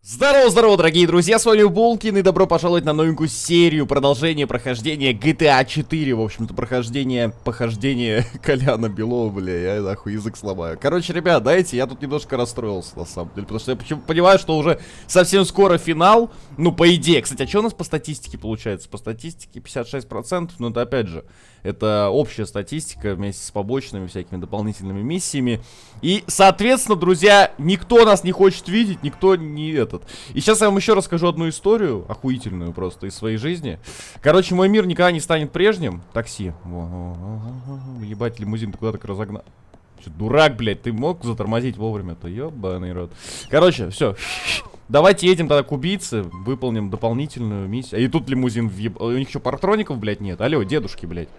Здорово, дорогие друзья, с вами Булкин, и добро пожаловать на новенькую серию продолжения прохождения GTA 4, в общем-то, похождение Коляна Белова, бля, я нахуй язык сломаю. Короче, ребят, знаете, я тут немножко расстроился, на самом деле, потому что я понимаю, что уже совсем скоро финал, ну, по идее. Кстати, а что у нас по статистике получается? По статистике 56%, но это, опять же, это общая статистика вместе с побочными всякими дополнительными миссиями. И, соответственно, друзья, никто нас не хочет видеть, никто не этот. И сейчас я вам еще расскажу одну историю, охуительную просто, из своей жизни. Короче, мой мир никогда не станет прежним. Такси. Ебать, лимузин, ты куда так разогнал? Че, дурак, блядь, ты мог затормозить вовремя-то? Ёбаный рот. Короче, все. Давайте едем тогда к убийце, выполним дополнительную миссию. И тут лимузин въеб... У них еще партроников, блядь, нет. Алло, дедушки, блядь.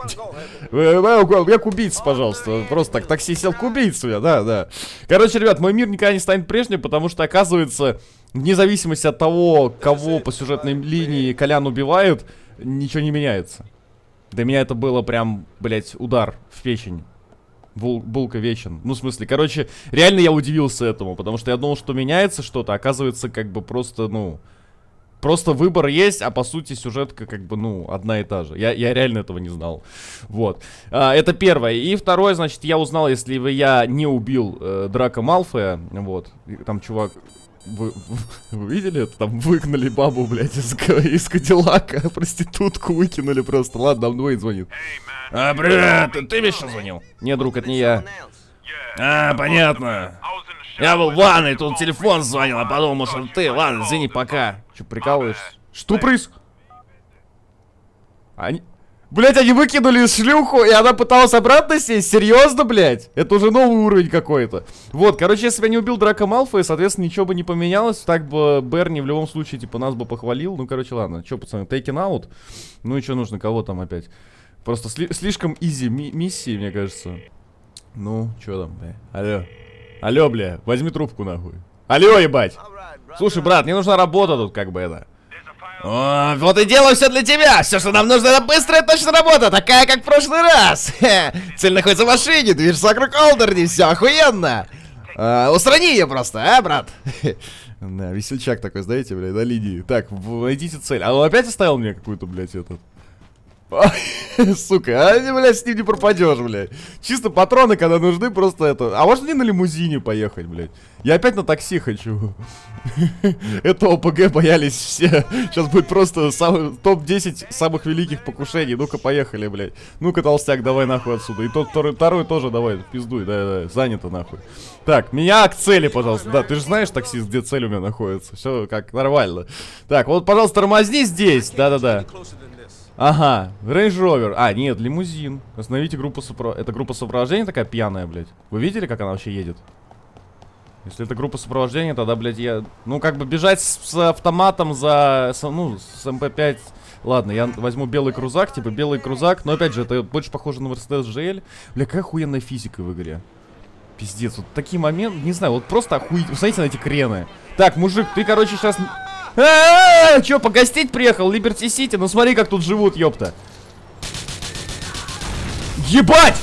Я к убийце, пожалуйста. Просто так, такси сел к убийцу я, да. Короче, ребят, мой мир никогда не станет прежним, потому что, оказывается, вне зависимости от того, кого по сюжетной линии Колян убивает, ничего не меняется. Для меня это было прям, блядь, удар в печень. Булка вечен. Ну, в смысле, короче, реально я удивился этому, потому что я думал, что меняется что-то, оказывается, как бы просто, ну, просто выбор есть, а по сути сюжетка, как бы, ну, одна и та же. Я реально этого не знал. Вот. Это первое. И второе, значит, я узнал, если бы я не убил Драко Малфоя, вот, и там чувак... Вы видели это? Там выгнали бабу, блядь, из Кадиллака, проститутку выкинули просто. Ладно, нам двоих звонит. Привет, ты мне сейчас звонил? Нет, друг, это не я. Понятно. Я был в ванной, тут телефон звонил, а подумал, что ты. Ладно, извини, пока. Че, прикалываешься? Что происходит? Блять, они выкинули шлюху, и она пыталась обратно сесть? Серьезно, блять? Это уже новый уровень какой-то. Вот, короче, если бы я не убил Драко Малфоя, соответственно, ничего бы не поменялось. Так бы Берни в любом случае, типа, нас бы похвалил. Ну, короче, ладно. Че, пацаны, taken out? Ну и что нужно, кого там опять? Просто слишком изи миссии, мне кажется. Ну, что там, бля? Алло, бля, возьми трубку, нахуй. Алло, ебать. Слушай, брат, мне нужна работа тут, как бы, это. О, вот и делаю все для тебя. Все, что нам нужно, это быстрая точная работа, такая, как в прошлый раз. Цель находится в машине, движется вокруг Олдерни, все охуенно. Устрани ее просто, брат? Да, весельчак такой, знаете, блядь, на линии. Так, найдите цель. А он опять оставил мне какую-то, блядь, этот... Сука, блядь, с ним не пропадешь, блядь. Чисто патроны, когда нужны, просто это. А можно не на лимузине поехать, блядь? Я опять на такси хочу. Это ОПГ боялись все. Сейчас будет просто топ-10 самых великих покушений. Ну-ка, поехали, блядь. Ну-ка, толстяк, давай нахуй отсюда. И тот второй тоже давай, пиздуй, да, занято нахуй. Так, меня к цели, пожалуйста. Да, ты же знаешь, таксист, где цель у меня находится. Все как нормально. Так, вот, пожалуйста, тормозни здесь. Да. Ага, Range Rover. Нет, лимузин. Остановите группу сопровождения. Это группа сопровождения такая пьяная, блядь. Вы видели, как она вообще едет? Если это группа сопровождения, тогда, блядь, я... Ну, как бы бежать с автоматом с МП-5... Ладно, я возьму белый крузак, типа белый крузак. Но, опять же, это больше похоже на Mercedes GL. Бля, какая охуенная физика в игре. Пиздец, вот такие моменты... Не знаю, вот просто охуеть. Посмотрите на эти крены. Так, мужик, ты, короче, сейчас... Чё, погостить приехал? Либерти Сити? Ну смотри, как тут живут, ёпта. Ебать!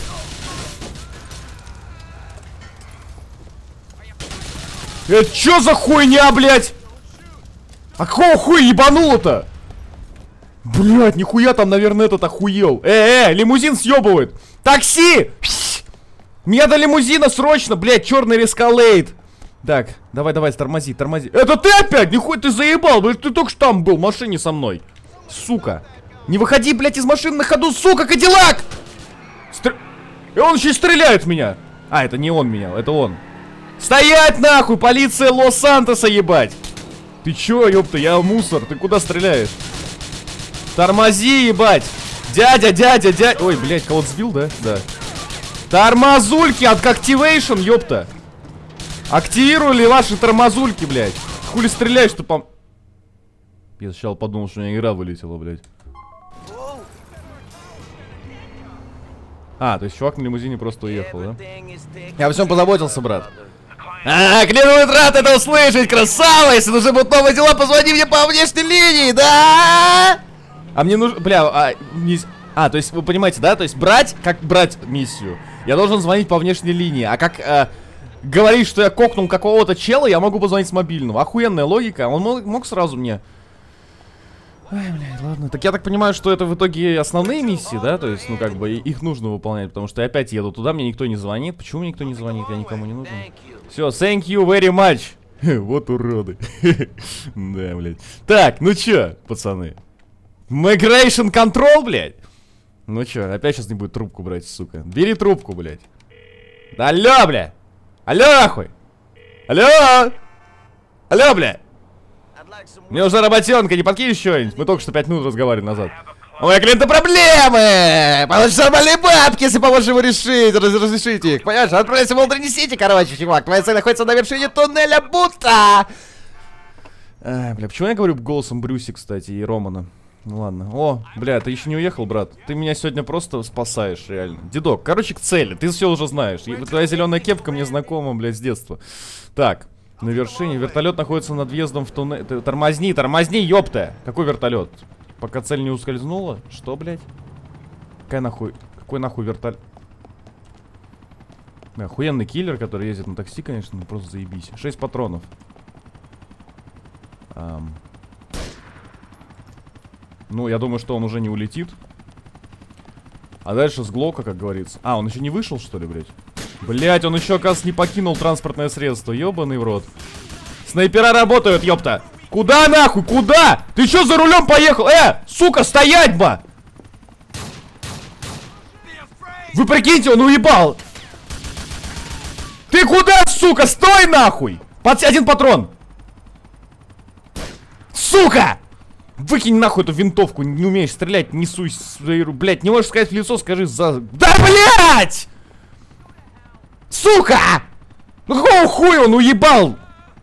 Это чё за хуйня, блядь? А какого хуя ебануло-то? Блядь, нихуя там, наверное, этот охуел. Лимузин съебывает. Такси! Мне до лимузина срочно, блядь, черный рескалейд. Так, давай, тормози. Это ты опять? Нихуя ты заебал, блядь, ты только что там был в машине со мной. Сука. Не выходи, блядь, из машины на ходу, сука, Кадиллак! И он еще и стреляет в меня. Это не он меня, это он. Стоять нахуй, полиция Лос-Сантоса, ебать. Ты чё, ёпта, я мусор, ты куда стреляешь? Тормози, ебать. Дядя. Ой, блядь, кого-то сбил, да? Да. Тормозульки от Activation, ёпта. Активировали ваши тормозульки, блядь. Хули стреляешь-то по... Я сначала подумал, что у меня игра вылетела, блядь. То есть чувак на лимузине просто уехал, да? Я обо всем позаботился, брат. Клянусь, рад это услышать, красава! Если нужны будут новые дела, позвони мне по внешней линии, да? А мне нужно... Бля, то есть вы понимаете, да? То есть как брать миссию? Я должен звонить по внешней линии, а как... говорит, что я кокнул какого-то чела, я могу позвонить с мобильного. Охуенная логика. Он мог сразу мне... Ай, блядь, ладно. Так я так понимаю, что это в итоге основные миссии, да? То есть, ну, как бы, их нужно выполнять, потому что я опять еду туда, мне никто не звонит. Почему мне никто не звонит? Я никому не нужен. Все, thank you very much. Вот уроды. Да, блядь. Так, ну чё, пацаны? Migration Control, блядь? Ну чё, опять сейчас не будет трубку брать, сука. Бери трубку, блядь. Да алло, блядь. Алло, нахуй. Алло. Алло, блядь. Мне уже работенка, не подкинешь что-нибудь? Мы только что 5 минут разговаривали назад. У моего клиента проблемы! Получишь нормальные бабки, если поможешь его решить, разрешить их. Понимаешь, отправляйся в внутренний сити, короче, чувак. Твоя цель находится на вершине туннеля будто. Бля, почему я говорю голосом Брюси, кстати, и Романа? Ну ладно. О, бля, ты еще не уехал, брат. Ты меня сегодня просто спасаешь, реально. Дедок, короче, к цели, ты все уже знаешь. И твоя зеленая кепка мне знакома, блядь, с детства. Так. На вершине. Вертолет находится над въездом в туннель. Тормозни, тормозни, ёпта! Какой вертолет? Пока цель не ускользнула? Что, блядь? Какой нахуй вертолет? Охуенный киллер, который ездит на такси, конечно, ну просто заебись. 6 патронов. Ну, я думаю, что он уже не улетит. А дальше с Глока, как говорится. А, он еще не вышел, что ли, блядь? Блять, он еще, оказывается, не покинул транспортное средство. Ёбаный в рот. Снайпера работают, ёпта. Куда нахуй? Куда? Ты что за рулем поехал? Сука, стоять, ба! Вы прикиньте, он уебал. Ты куда, сука? Стой нахуй! Один патрон. Сука! Выкинь нахуй эту винтовку. Не умеешь стрелять, не суй. Блять, не можешь сказать в лицо, скажи за... Да, блять! Сука! Ну какого хуя он уебал?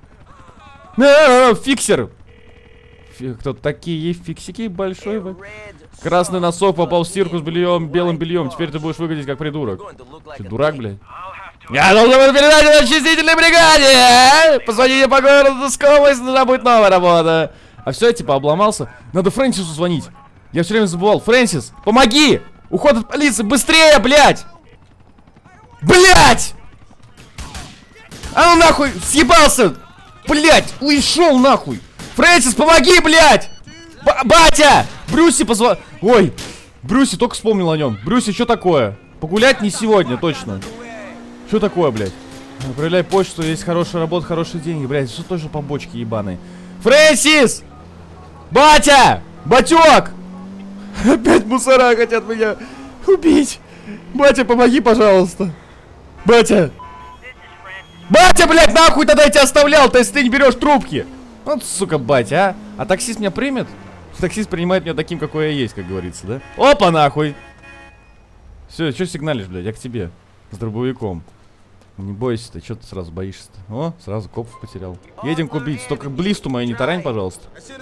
Фиксер. Кто такие фиксики большой? Красный носок попал в стирку с бельем, белым бельем. Теперь ты будешь выглядеть как придурок. Ты дурак, блядь? Я должен передать на очистительной бригаде! Позвоните по городу Скобость, нужна будет новая работа. А все, я типа обломался. Надо Фрэнсису звонить. Я все время забывал. Фрэнсис, помоги! Уход от полиции, быстрее, блядь! Блядь! А ну нахуй, съебался! Блядь, ушел нахуй! Фрэнсис, помоги, блядь! Батя! Брюси позвал... Ой, Брюси, только вспомнил о нем. Брюси, что такое? Погулять не сегодня, точно. Что такое, блядь? Отправляй почту, есть хорошая работа, хорошие деньги. Блядь, что тоже побочки ебаные. Фрэнсис! Батя! Батек! Опять мусора хотят меня убить. Батя, помоги, пожалуйста. Батя! Батя, блядь, нахуй тогда я тебя оставлял, то есть ты не берешь трубки. Вот, сука, батя, а? А таксист меня примет? Таксист принимает меня таким, какой я есть, как говорится, да? Опа, нахуй! Все, что сигналишь, блядь, я к тебе. С дробовиком. Не бойся ты, что ты сразу боишься-то? О, сразу копов потерял. Едем купить, только блисту мою не тарань, пожалуйста.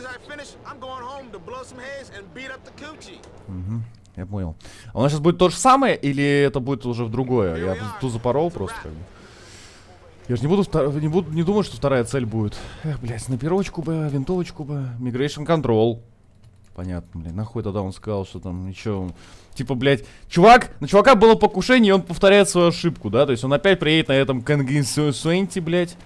Угу, я понял. А у нас сейчас будет то же самое, или это будет уже в другое? Я ту запорол просто, как бы. Я же не думаю, что вторая цель будет. Эх, блядь, снайперочку бы, винтовочку бы. Migration Control. Понятно, блядь, нахуй тогда он сказал, что там ничего. Типа, блядь, чувак, на чувака было покушение, и он повторяет свою ошибку, да? То есть он опять приедет на этом Кангинсуэнти, блядь.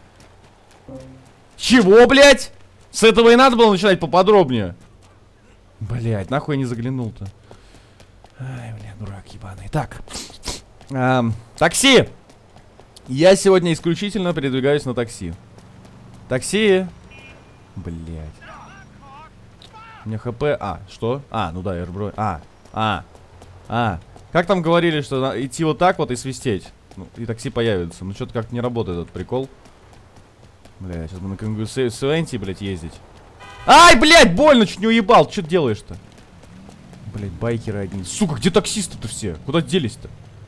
Чего, блядь? С этого и надо было начинать поподробнее. Блядь, нахуй я не заглянул-то. Ай, блядь, дурак ебаный. Так. Такси! Я сегодня исключительно передвигаюсь на такси. Такси! Блядь. У меня хп... что? Ну да, я же бро... Как там говорили, что идти вот так вот и свистеть? Ну, и такси появится. Ну, что-то как-то не работает этот прикол. Бля, сейчас бы на Кангусуэнти, блядь, ездить. Ай, блядь, больно, чуть не уебал. Что ты делаешь-то? Блядь, байкеры одни. Сука, где таксисты-то все? Куда делись-то?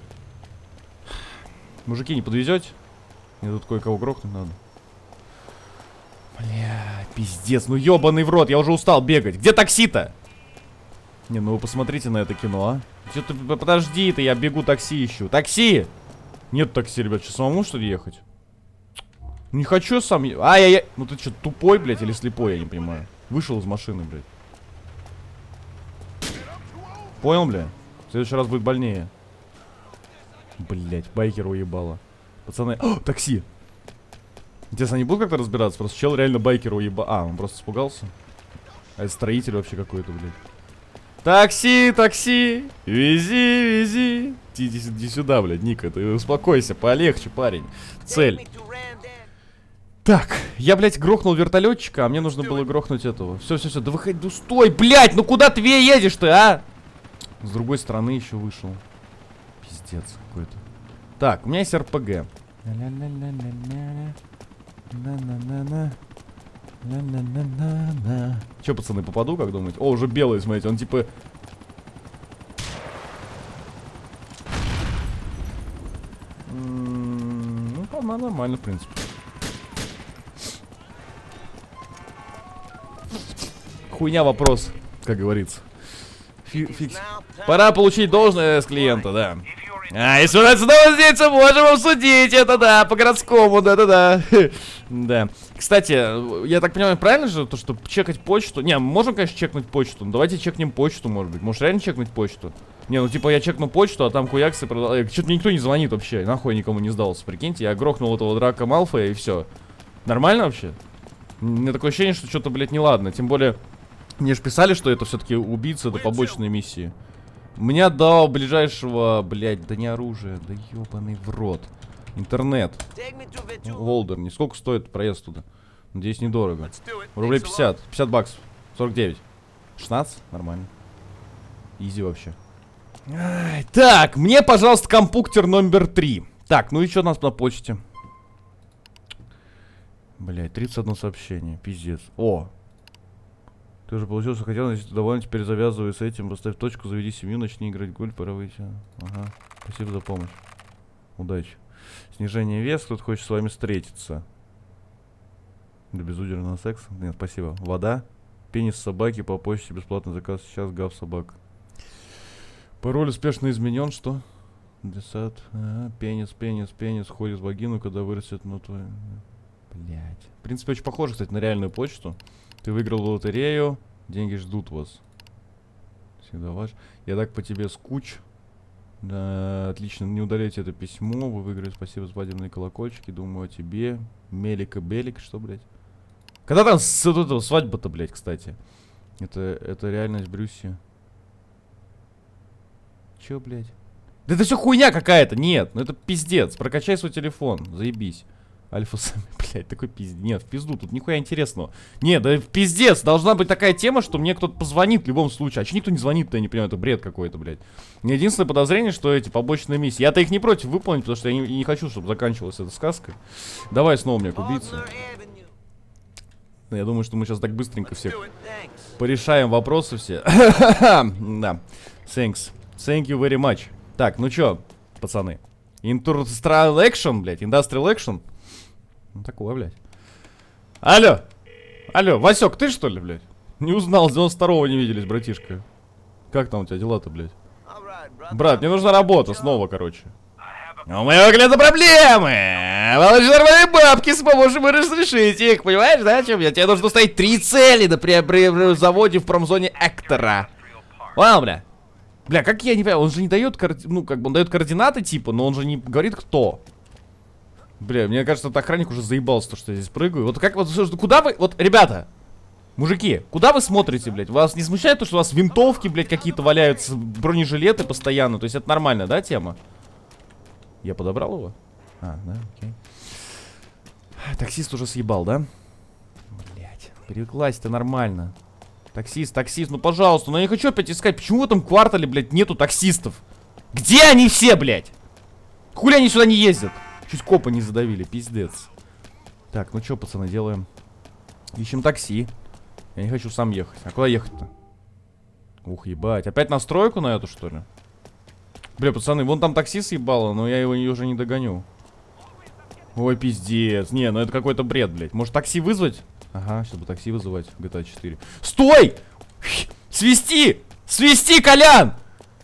Мужики, не подвезете? Мне тут кое-кого грохнуть надо. Бля, пиздец, ну ебаный в рот, я уже устал бегать. Где такси-то? Не, ну вы посмотрите на это кино, а. Где ты, подожди ты, я бегу такси ищу. Такси! Нет такси, ребят, что, самому что ли ехать? Не хочу сам... Ай-яй-яй. Ну ты что, тупой, блядь, или слепой, я не понимаю. Вышел из машины, блядь. Понял, бля? В следующий раз будет больнее. Блять, байкер уебало. Пацаны, такси. Интересно, они будут как-то разбираться? Просто чел реально байкера уеба... А, он просто испугался. А это строитель вообще какой-то, блядь. Такси, такси, вези, вези. Иди сюда, блядь, Ника, ты успокойся, полегче, парень. Цель. Так, я, блядь, грохнул вертолетчика, а мне нужно было грохнуть этого. Все, да выходи, ну стой, блядь, ну куда ты едешь ты, а? С другой стороны еще вышел. Пиздец какой-то. Так, у меня есть РПГ. Че, пацаны, попаду, как думаете? О, уже белый, смотрите, он типа... Ну, нормально, в принципе. Хуйня вопрос, как говорится. Фикс. Пора получить должное с клиента, да. А, если у нас снова здесь, можем обсудить это, да, по-городскому, да-да-да. Да. Кстати, я так понимаю, правильно же, то, что чекать почту? Не, мы можем, конечно, чекнуть почту, но давайте чекнем почту, может быть. Может, реально чекнуть почту? Не, ну, типа, я чекну почту, а там куяксы продал... Что-то никто не звонит вообще, нахуй я никому не сдался, прикиньте. Я грохнул этого Драко Малфоя, и все. Нормально вообще? У меня такое ощущение, что что-то, блядь, неладно. Тем более, мне же писали, что это все-таки убийца, это побочные миссии. У меня до ближайшего, блядь, да не оружие, да ебаный в рот. Интернет. Волдерни. Сколько стоит проезд туда? Надеюсь, недорого. Рублей 50. 50 баксов. 49. 16? Нормально. Изи вообще. Ай, так, мне, пожалуйста, компьютер номер 3. Так, ну и что у нас на почте? Блядь, 31 сообщение. Пиздец. О! Ты уже получился, хотел, если ты доволен, теперь завязывай с этим, поставь точку, заведи семью, начни играть в гольф, пора выйти. Ага, спасибо за помощь. Удачи. Снижение веса, кто-то хочет с вами встретиться. Да безудержного секса? Нет, спасибо. Вода. Пенис собаки по почте, бесплатный заказ сейчас, гав собак. Пароль успешно изменен, что? Десат. Ага, пенис, ходит в вагину, когда вырастет, ну твой... Блять. В принципе, очень похоже, кстати, на реальную почту. Ты выиграл лотерею, деньги ждут вас. Всегда ваш. Я так по тебе скуч. Да, отлично, не удаляйте это письмо. Вы выиграли, спасибо, свадебные колокольчики. Думаю о тебе. Мелика-белик, что, блядь? Когда там свадьба-то, блядь, кстати? Это реальность Брюси. Чё, блядь? Да это все хуйня какая-то, нет, ну это пиздец. Прокачай свой телефон, заебись. Альфа сами, блядь, такой пиздец. Нет, в пизду, тут нихуя интересного. Нет, да в пиздец, должна быть такая тема, что мне кто-то позвонит в любом случае. А че никто не звонит-то, я не понимаю, это бред какой-то, блядь. У меня единственное подозрение, что эти побочные миссии. Я-то их не против выполнить, потому что я не хочу, чтобы заканчивалась эта сказка. Давай снова мне к убийце. Я думаю, что мы сейчас так быстренько всех порешаем вопросы все. Да, thanks. Thank you very much. Так, ну чё, пацаны. Industrial Action, блядь, Industrial Action. Ну такое, блядь. Алло! Алло, Васек, ты что ли, блядь? Не узнал, с 92-го не виделись, братишка. Как там у тебя дела-то, блядь? Брат, мне нужна работа снова, короче. У моего клиента проблемы! Получишь нормальные бабки, поможем и разрешить их, понимаешь, да, чем я? Тебе нужно ставить 3 цели при заводе в промзоне Эктора. Понял, бля? Бля, как я не понимаю, он же не дает, ну, как бы он дает координаты, типа, но он же не говорит, кто. Бля, мне кажется, этот охранник уже заебался, то, что я здесь прыгаю. Вот как, вот, куда вы, вот, ребята, мужики, куда вы смотрите, блядь? Вас не смущает то, что у вас винтовки, блядь, какие-то валяются, бронежилеты постоянно? То есть это нормально, да, тема? Я подобрал его? А, да, окей. Таксист уже съебал, да? Блядь, перекласть-то нормально. Таксист, ну пожалуйста, ну я не хочу опять искать. Почему в этом квартале, блядь, нету таксистов? Где они все, блядь? Хули они сюда не ездят? Чуть копы не задавили, пиздец. Так, ну что, пацаны, делаем? Ищем такси. Я не хочу сам ехать. А куда ехать-то? Ух, ебать. Опять на стройку на эту, что ли? Бля, пацаны, вон там такси съебало, но я его уже не догоню. Ой, пиздец. Не, ну это какой-то бред, блядь. Может такси вызвать? Ага, чтобы такси вызывать в GTA 4. Стой! Свисти! Свисти, Колян!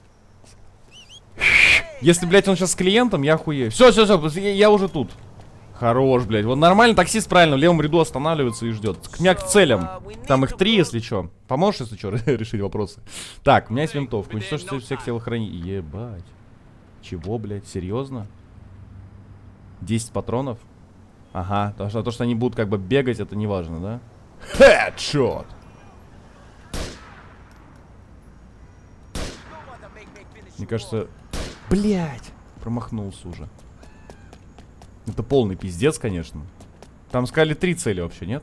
Если, блядь, он сейчас с клиентом, я охуею. Все, я уже тут. Хорош, блядь. Вот нормально таксист правильно в левом ряду останавливается и ждет. К меня к целям. Там их 3, если что. Поможешь, если что, решить вопросы. Так, у меня есть винтовка. Уничтожьте всех телохранителей. Ебать. Чего, блядь? Серьезно? 10 патронов? Ага, то, что они будут как бы бегать, это не важно, да? Хедшот! Мне кажется... Блять! Промахнулся уже. Это полный пиздец, конечно. Там сказали 3 цели вообще, нет?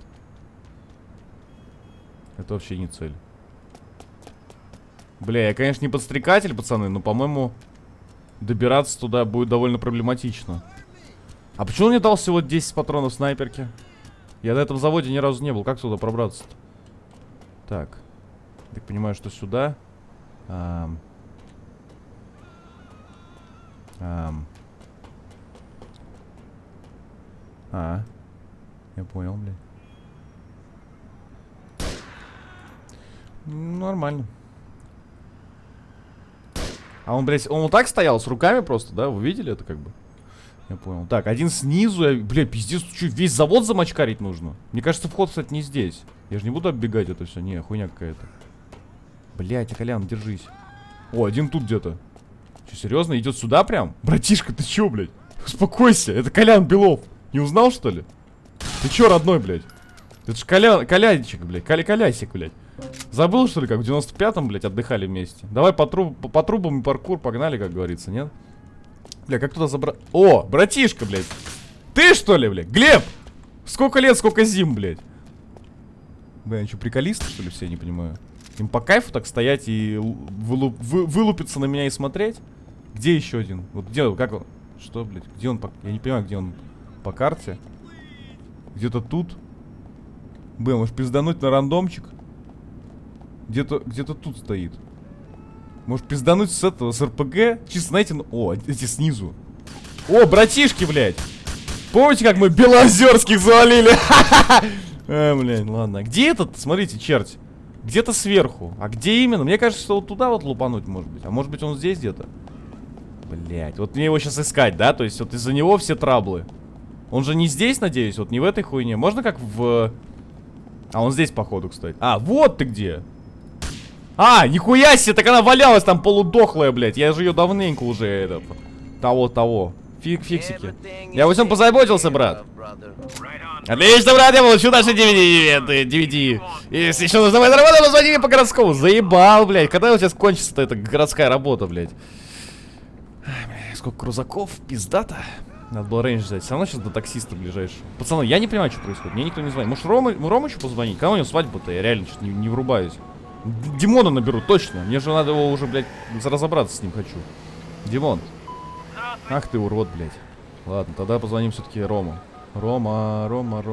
Это вообще не цель. Бля, я, конечно, не подстрекатель, пацаны, но, по-моему, добираться туда будет довольно проблематично. А почему он мне дал всего 10 патронов снайперки? Я на этом заводе ни разу не был. Как туда пробраться-то? Так. Так понимаю, что сюда. Я понял, блядь. Нормально. А он, блядь, он вот так стоял с руками просто, да? Вы видели это как бы? Я понял. Так, один снизу. Бля, пиздец, что, весь завод замочкарить нужно? Мне кажется, вход, кстати, не здесь. Я же не буду оббегать это все. Не, хуйня какая-то. Блядь, Колян, держись. О, один тут где-то. Че, серьезно? Идет сюда прям? Братишка, ты че, блядь? Успокойся, это Колян Белов. Не узнал, что ли? Ты че, родной, блядь? Это ж Колянчик, блядь. Колясик, блядь. Забыл, что ли, как в 95-м, блядь, отдыхали вместе? Давай по трубам и паркур погнали, как говорится, нет? Бля, как туда забрать? О, братишка, блядь. Ты, что ли, блядь? Глеб! Сколько лет, сколько зим, блядь? Бля, они что, приколисты, что ли, все, не понимаю? Им по кайфу так стоять и вылупиться на меня и смотреть? Где еще один? Вот где, как он? Что, блядь? Где он? Я не понимаю, где он по карте. Где-то тут. Бля, может пиздануть на рандомчик? Где-то тут стоит. Может пиздануть с этого, с РПГ? Чисто, знаете, ну... О, эти снизу. О, братишки, блядь. Помните, как мы Белозерских завалили? Блядь, ладно. Где этот? Смотрите, черт. Где-то сверху. А где именно? Мне кажется, что вот туда вот лупануть может быть. А может быть он здесь где-то? Блядь, вот мне его сейчас искать, да? То есть вот из-за него все траблы. Он же не здесь, надеюсь? Вот не в этой хуйне. Можно как в... А он здесь, походу, кстати. А, вот ты где. А, нихуя себе, так она валялась там полудохлая, блядь. Я же ее давненько уже, этот... Того. Фиксики. Я во всем позаботился, брат. Отлично, брат, я получу наши DVD. Если еще нужна моя работа, позвони мне по городскому. Заебал, блядь. Когда у тебя кончится эта городская работа, блядь? Сколько крузаков, пиздата. Надо было рейндж взять. Все равно сейчас до таксиста ближайшего. Пацаны, я не понимаю, что происходит. Мне никто не звонит. Может, Ромычу позвонить? Кого у него свадьба-то? Я реально что-то не врубаюсь. Димона наберу, точно. Мне же надо его уже, блядь, разобраться с ним хочу. Димон. Ах ты урод, блядь. Ладно, тогда позвоним все-таки Рому. Рома.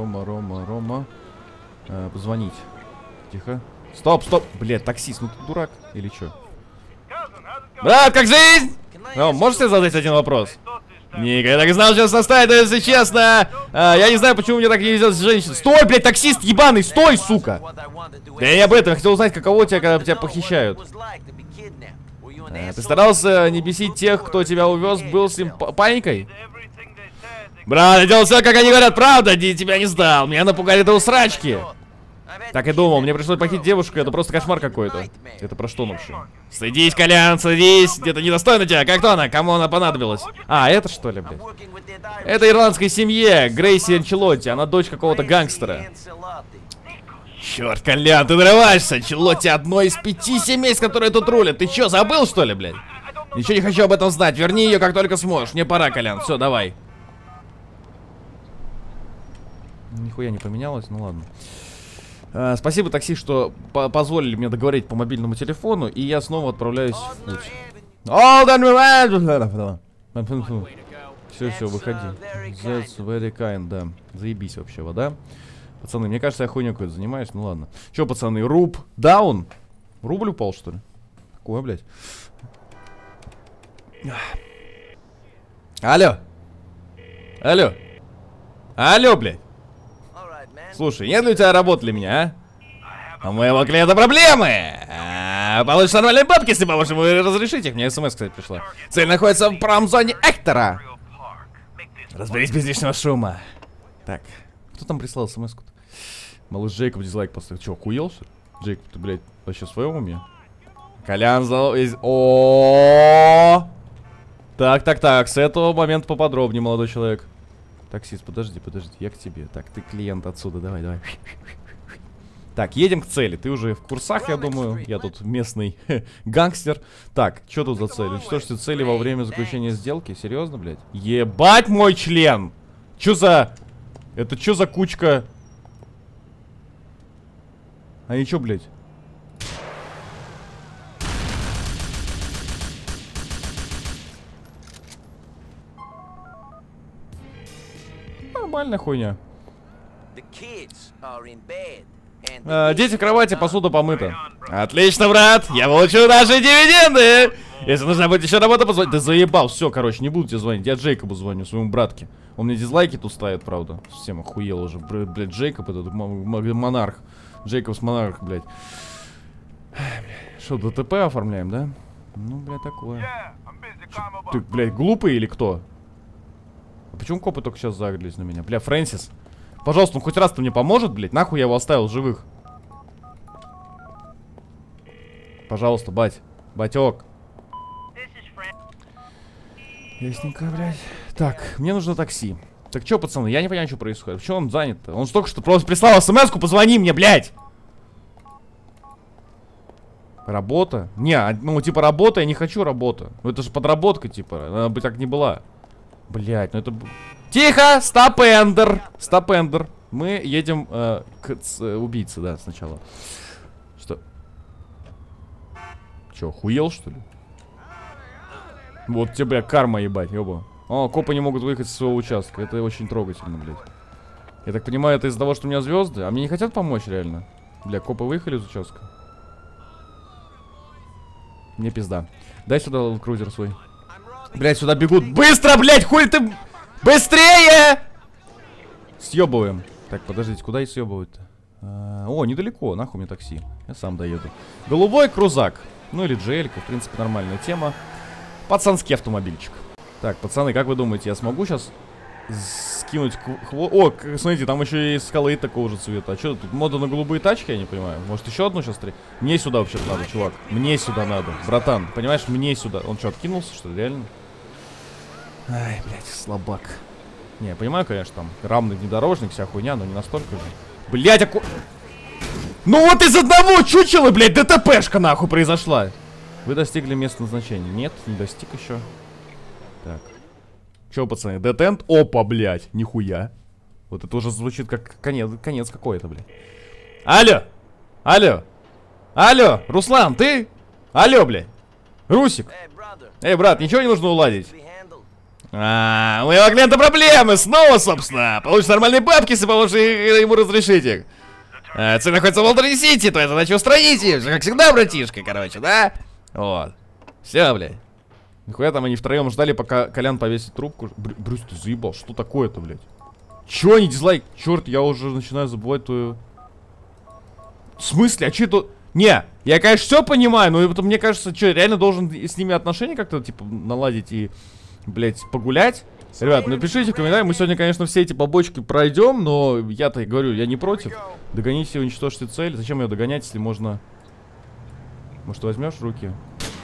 Позвонить. Тихо. Стоп. Блядь, таксист, ну ты дурак или что? Брат, как жизнь? Можете задать один вопрос? Никогда не знал, что составит, если честно. Я не знаю, почему мне так не везет с женщиной. Стой, блядь, таксист ебаный, стой, сука. Да я не об этом, хотел узнать, каково тебя, когда тебя похищают. Ты старался не бесить тех, кто тебя увез, был с ним паникой? Брат, я делал все, как они говорят, правда, тебя не сдал. Меня напугали до усрачки. Так и думал, мне пришлось похитить девушку, это просто кошмар какой-то. Это про что вообще? Садись, Колян, садись. Где-то недостойно тебя. Как то она? Кому она понадобилась? А, это что ли, блядь? Это ирландской семье, Грейси Анчелотти. Она дочь какого-то гангстера. Черт, Колян, ты нарываешься. Анчелотти одно из 5 семейств, которые тут рулят. Ты что, забыл, что ли, блядь? Ничего не хочу об этом знать. Верни ее, как только сможешь. Мне пора, Колян. Все, давай. Нихуя не поменялось, ну ладно. Спасибо, такси, что позволили мне договорить по мобильному телефону, и я снова отправляюсь в путь. Все, выходи. That's very kind, да. Заебись вообще, вода. Пацаны, мне кажется, я хуйню какой-то занимаюсь, ну ладно. Че, пацаны, руб даун? Рубль упал, что ли? Какое, блядь? Алло, блядь. Слушай, нет ли у тебя работы для меня, а? У моего клиента проблемы. Получишь нормальные бабки, если поможешь ему разрешить их. Мне смс, кстати, пришла. Цель находится в промзоне Эктора. Разберись без лишнего шума. Так, кто там прислал смс-ку-то? Малыш Джейкоб дизлайк поставил. Че, охуел, что ли? Джейкоб, ты, блядь, вообще в своем уме? Колян зал... О. Так, с этого момента поподробнее, молодой человек. Таксист, подожди, я к тебе. Так, ты клиент отсюда, давай. Так, едем к цели. Ты уже в курсах, я думаю. Я тут местный гангстер. Так, что тут за цель? Уничтожьте цели во время заключения сделки? Серьезно, блядь? Ебать мой член! Чё за... Это чё за кучка? Они чё, блядь? Нормальная хуйня. Дети в кровати, посуда помыта. Отлично, брат, я получу наши дивиденды. Если нужна будет еще работа, позвонить. Ты заебал, все, короче, не буду тебе звонить. Я Джейкобу звоню, своему братке. Он мне дизлайки тут ставит, правда. Совсем охуел уже, блядь, Джейкоб этот монарх. Джейкобс монарх, блядь. Что, ДТП оформляем, да? Ну, блядь, такое. Ты, блядь, глупый или кто? А почему копы только сейчас загрелись на меня? Бля, Фрэнсис, пожалуйста, ну хоть раз-то мне поможет, блядь? Нахуй я его оставил живых? Пожалуйста, бать. Батек. Ясненько, блядь. Так, мне нужно такси. Так что, пацаны, я не понимаю, что происходит. Почему он занят-то? Он же только что просто прислал смс-ку, позвони мне, блядь! Работа? Не, ну типа работа, я не хочу работу. Ну это же подработка, типа, она бы так не была. Блядь, ну это... Тихо! Стоп-эндер! Стоп-эндер. Мы едем к убийце, да, сначала. Что? Че, охуел, что ли? Вот тебе, бля, карма ебать, ёба. О, копы не могут выехать со своего участка. Это очень трогательно, блядь. Я так понимаю, это из-за того, что у меня звезды? А мне не хотят помочь, реально? Бля, копы выехали из участка. Мне пизда. Дай сюда крузер свой. Блядь, сюда бегут. Быстро, блядь, хуй ты... Быстрее! Съебываем. Так, подождите, куда и съебывать-то? О, недалеко, нахуй мне такси. Я сам доеду. Голубой крузак. Ну или джелька, в принципе, нормальная тема. Пацанский автомобильчик. Так, пацаны, как вы думаете, я смогу сейчас скинуть О, смотрите, там еще и скалы такого же цвета. А что тут, мода на голубые тачки, я не понимаю. Может еще одну сейчас стрелять? Мне сюда вообще-то надо, чувак. Мне сюда надо. Братан, понимаешь, мне сюда. Он что, откинулся, что ли, реально? Ай, блядь, слабак. Не, я понимаю, конечно, там равный внедорожник, вся хуйня, но не настолько же. Блядь, ну вот из одного чучела, блядь, ДТПшка нахуй произошла. Вы достигли места назначения. Нет, не достиг еще. Так. Че, пацаны, детент? Опа, блядь, нихуя. Вот это уже звучит как конец какой-то, блядь. Алло! Алло! Алло! Руслан, ты? Алло, блядь! Русик! Эй, брат, ничего не нужно уладить? У моего клиента проблемы! Снова, собственно! Получишь нормальные бабки, если поможешь ему разрешить их. Цель находится в Уолтер-Сити, то это значит устранить ее. Как всегда, братишка, короче, да? Вот. Все, блядь. Нихуя там они втроем ждали, пока Колян повесит трубку. Брюс, ты заебал, что такое-то, блядь? Чё они дизлайк? Черт, я уже начинаю забывать твою... В смысле? А че это... Не, я, конечно, все понимаю, но это, мне кажется, что, реально должен с ними отношения как-то, типа, наладить и, блядь, погулять? Ребят, напишите в комментариях, мы сегодня, конечно, все эти побочки пройдем, но я-то говорю, я не против. Догоните и уничтожьте цель. Зачем ее догонять, если можно... Может, возьмешь в руки?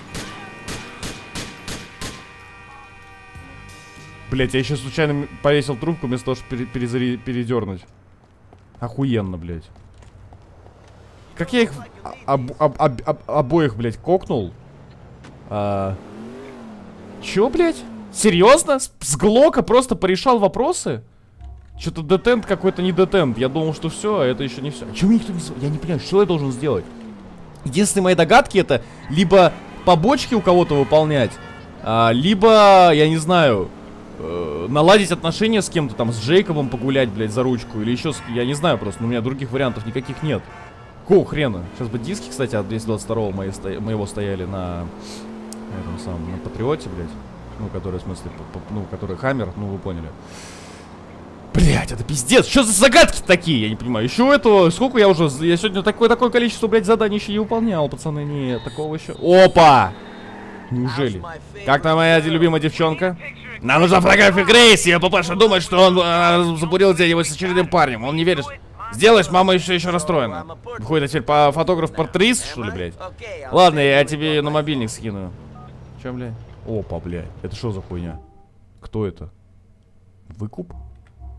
Блять, я еще случайно повесил трубку вместо того, чтобы передернуть. Охуенно, блять. Как я их обоих, блять, кокнул? Чё, блять? Серьезно? С Глока просто порешал вопросы? Что-то детент какой-то не детент. Я думал, что все, а это еще не все. А чего мне никто не... Я не понимаю, что я должен сделать? Единственные мои догадки это либо побочки у кого-то выполнять, либо, я не знаю, наладить отношения с кем-то там, с Джейкобом погулять, блядь, за ручку, или еще, я не знаю просто, но у меня других вариантов никаких нет. Какого хрена? Сейчас бы диски, кстати, от 222-го моего стояли на этом самом, на Патриоте, блядь. Ну, который, в смысле, ну, который Хаммер, ну, вы поняли. Блять, это пиздец. Что за загадки такие? Я не понимаю. Еще этого, сколько я уже... Я сегодня такое количество, блядь, заданий еще не выполнял, пацаны. Нет, такого еще... Опа! Неужели? Как там моя любимая девчонка? Нам нужна фотография Грейси. Я папаша думает, что он забурил где-нибудь с очередным парнем. Он не верит. Сделаешь, мама еще расстроена. Выходит, теперь по фотограф-портрист, что ли, блядь? Ладно, я тебе на мобильник скину. Чем, блядь? Опа, блядь. Это что за хуйня? Кто это? Выкуп?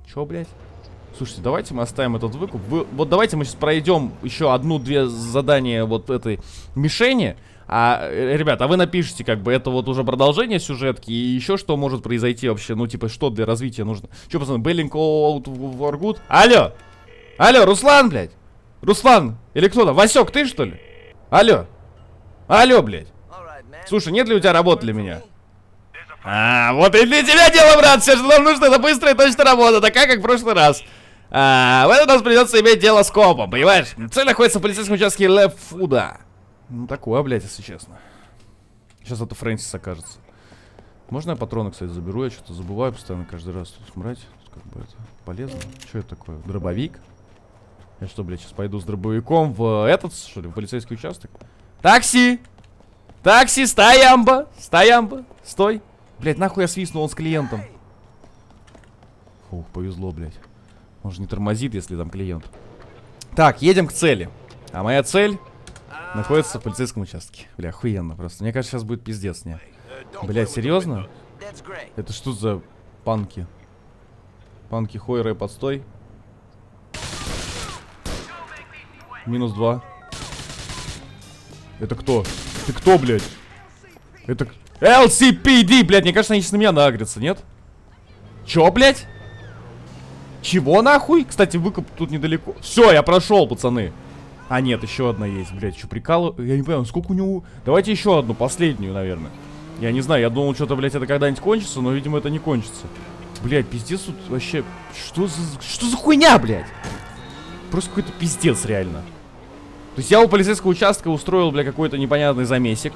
Чё, блядь? Слушайте, давайте мы оставим этот выкуп. Вот давайте мы сейчас пройдем еще одну-две задания вот этой мишени. Ребят, вы напишите, как бы, это вот уже продолжение сюжетки. И еще что может произойти вообще. Ну, типа, что для развития нужно. Че, пацаны, Беллинг out for good? Алло! Алло, Руслан, блядь! Руслан! Или кто там? Васек, ты что ли? Алло! Алло, блядь! Слушай, нет ли у тебя работы для меня? Вот и для тебя дело, брат. Все, что нам нужно, это быстрая и точная работа. Такая, как в прошлый раз. В этот раз придется иметь дело с копом, понимаешь? Цель находится в полицейском участке Лефуда. Ну, такое, блядь, если честно. Сейчас это Фрэнсис окажется. Можно я патроны, кстати, заберу? Я что-то забываю постоянно каждый раз. Тут мрать, тут как бы это полезно. Что это такое? Дробовик? Я что, блядь, сейчас пойду с дробовиком в этот, что ли, в полицейский участок? Такси! Такси, стоямба! Стоямба! Стой! Блядь, нахуй я свистнул, он с клиентом. Фух, повезло, блядь. Он же не тормозит, если там клиент. Так, едем к цели. А моя цель находится в полицейском участке. Бля, охуенно просто. Мне кажется, сейчас будет пиздец, не? Блядь, серьезно? Это что за панки? Панки, хой, рэп, отстой. -2. Это кто? Ты кто, блядь? Это... LCPD, блядь, мне кажется, они сейчас на меня нагрятся, нет? Чё, блядь? Чего нахуй? Кстати, выкуп тут недалеко. Все, я прошел, пацаны. А нет, еще одна есть, блядь. Что, прикалываю? Я не понимаю, сколько у него... Давайте еще одну, последнюю, наверное. Я не знаю, я думал, что-то, блядь, это когда-нибудь кончится, но, видимо, это не кончится. Блядь, пиздец тут вообще... Что за хуйня, блядь? Просто какой-то пиздец, реально. То есть я у полицейского участка устроил, бля, какой-то непонятный замесик.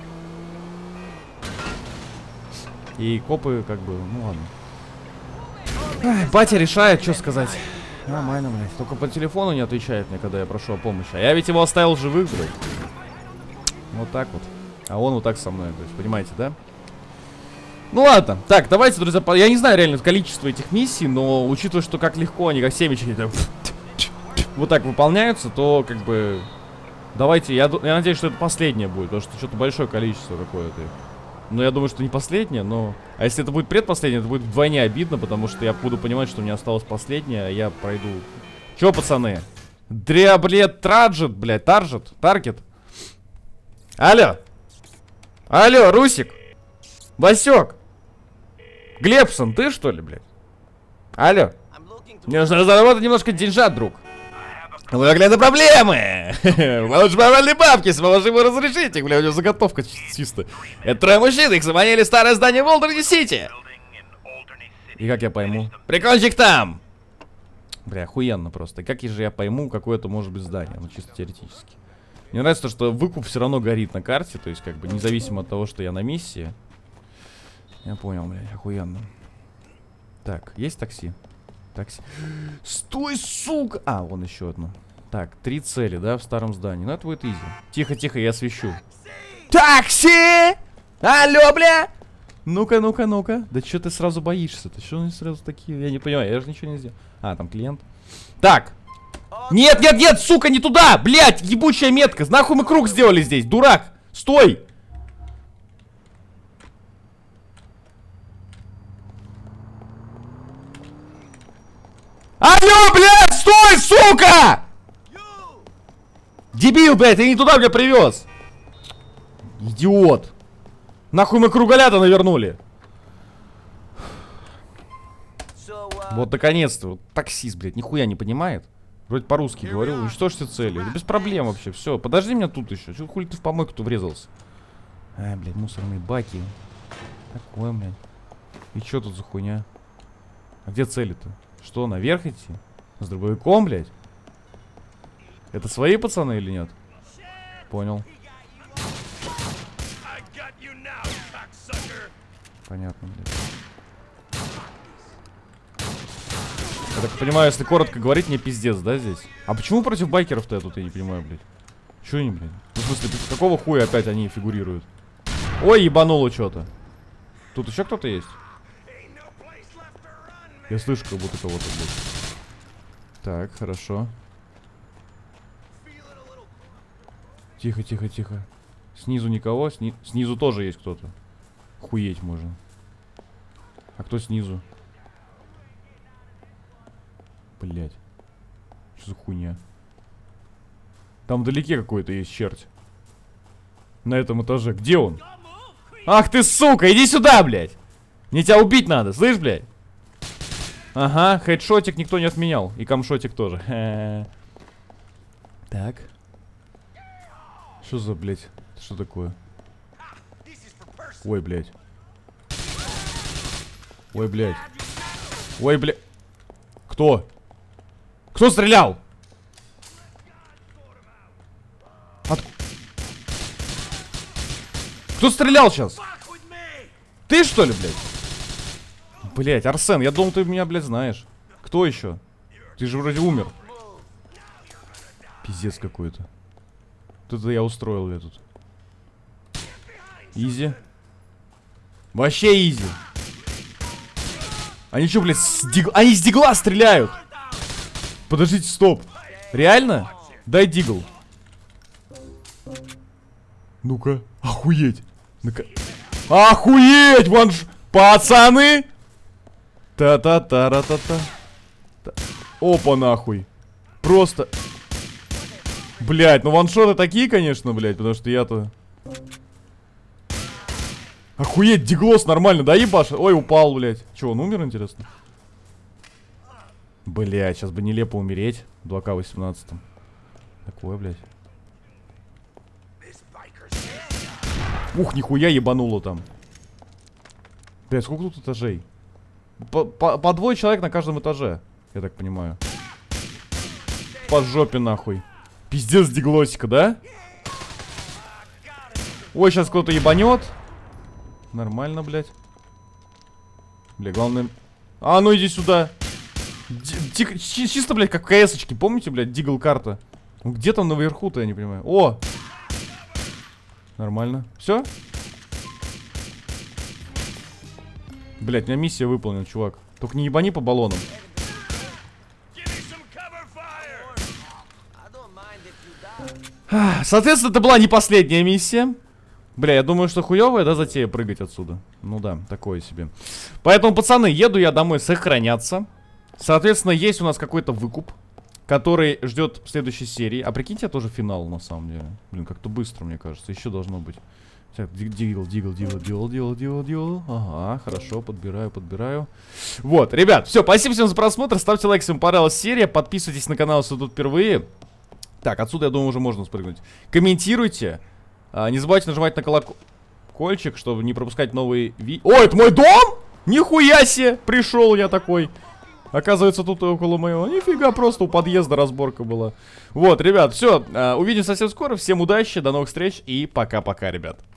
И копы, как бы, ну ладно. Ай, батя решает, что сказать. Нормально, блядь. Только по телефону не отвечает мне, когда я прошу о помощи. А я ведь его оставил живых, блядь. Вот так вот. А он вот так со мной, то есть, понимаете, да? Ну ладно. Так, давайте, друзья, я не знаю реально количество этих миссий, но учитывая, что как легко они, как семечки, вот так выполняются, то, как бы... Давайте, я надеюсь, что это последнее будет, потому что что-то большое количество какое-то. Но я думаю, что не последнее, но... А если это будет предпоследнее, это будет вдвойне обидно, потому что я буду понимать, что у меня осталось последнее, а я пройду... Чё, пацаны? Дриаблет Траджет, блядь, Таргет? Алло! Алло, Русик! Васек! Глебсон, ты что ли, блядь? Алло! Мне нужно заработать немножко деньжат, друг. Выгляд проблемы! Получишь моральные бабки, если можешь ему разрешить их, бля, у него заготовка чисто. Это трое мужчин, их заманили в старое здание в Олдерни-Сити. И как я пойму? Прикольчик там! Бля, охуенно просто. И как же я пойму, какое это может быть здание? Ну, чисто теоретически. Мне нравится то, что выкуп все равно горит на карте, то есть, как бы, независимо от того, что я на миссии. Я понял, блядь, охуенно. Так, есть такси? Такси. Стой, сука! А, вон еще одно. Так, 3 цели, да, в старом здании. Ну, это будет изи. Тихо, тихо, я освещу. Такси! Алло, бля! Ну-ка, ну-ка, ну-ка. Да что ты сразу боишься-то? Что они сразу такие? Я не понимаю, я же ничего не сделал. А, там клиент. Так. Нет, нет, нет, сука, не туда! Блять, ебучая метка. Нахуй мы круг сделали здесь, дурак! Стой! Алло, блядь, стой, сука! Дебил, блядь, ты не туда меня привез. Идиот. Нахуй мы круголята навернули. Вот наконец-то, вот, таксист, блядь, нихуя не понимает. Вроде по-русски говорю, уничтожьте цели. Да без проблем вообще, все. Подожди меня тут еще. Чё хули ты в помойку-то врезался? А, блядь, мусорные баки. Такое, блядь. И чё тут за хуйня? А где цели-то? Что, наверх идти? С дробовиком, блядь? Это свои пацаны или нет? Понял. Понятно, блядь. Я так понимаю, если коротко говорить, мне пиздец, да, здесь? А почему против байкеров-то я тут, я не понимаю, блядь? Чё они, блядь? Ну, в смысле, какого хуя опять они фигурируют? Ой, ебануло что-то. Тут еще кто-то есть? Я слышу, как будто кого-то, блядь. Так, хорошо. Тихо, тихо, тихо. Снизу никого? Снизу тоже есть кто-то. Хуеть можно. А кто снизу? Блять. Что за хуйня? Там вдалеке какой-то есть черт. На этом этаже. Где он? Ах ты, сука, иди сюда, блядь. Мне тебя убить надо, слышь, блядь? Ага, хедшотик никто не отменял. И камшотик тоже. Так. Что за, блядь? Что такое? Ой, блядь. Ой, блядь. Ой, блядь. Кто? Кто стрелял? Кто стрелял сейчас? Ты что ли, блядь? Блядь, Арсен, я думал, ты меня, блядь, знаешь. Кто еще? Ты же вроде умер. Пиздец какой-то. Тут я устроил я тут. Изи. Вообще изи. Они что, блядь, они с дигла стреляют. Подождите, стоп. Реально? Дай дигл. Ну-ка, охуеть. Охуеть, пацаны. Та-та-та-ра-та-та. Опа, нахуй. Просто. Блять, ну ваншоты такие, конечно, блять, потому что я-то... Охуеть, диглос нормально, да, ебаш? Ой, упал, блять. Че, он умер, интересно? Блять, сейчас бы нелепо умереть в 2К18. Такое, блять. Ух, нихуя ебануло там. Блять, сколько тут этажей? По двое человек на каждом этаже, я так понимаю. По жопе нахуй. Пиздец диглосика, да? Ой, сейчас кто-то ебанет. Нормально, блядь. Бля, главное... А, ну иди сюда. Чисто, блядь, как в КС-очке. Помните, блядь, дигл карта? Ну, где там наверху-то, я не понимаю. О! Нормально. Все? Блядь, у меня миссия выполнена, чувак. Только не ебани по баллонам. Соответственно, это была не последняя миссия. Бля, я думаю, что хуёвая, да, затея прыгать отсюда. Ну да, такое себе. Поэтому, пацаны, еду я домой сохраняться. Соответственно, есть у нас какой-то выкуп, который ждет в следующей серии. А прикиньте, тоже финал, на самом деле. Блин, как-то быстро, мне кажется. Еще должно быть. Так, дигл. Ага, хорошо, подбираю. Вот, ребят, все, спасибо всем за просмотр. Ставьте лайк, если вам понравилась серия. Подписывайтесь на канал, если тут впервые. Так, отсюда, я думаю, уже можно спрыгнуть. Комментируйте. Не забывайте нажимать на колокольчик, чтобы не пропускать новые видео. О, это мой дом? Нихуя себе! Пришел я такой. Оказывается, тут около моего. Нифига, просто у подъезда разборка была. Вот, ребят, все. Увидимся совсем скоро. Всем удачи, до новых встреч и пока-пока, ребят.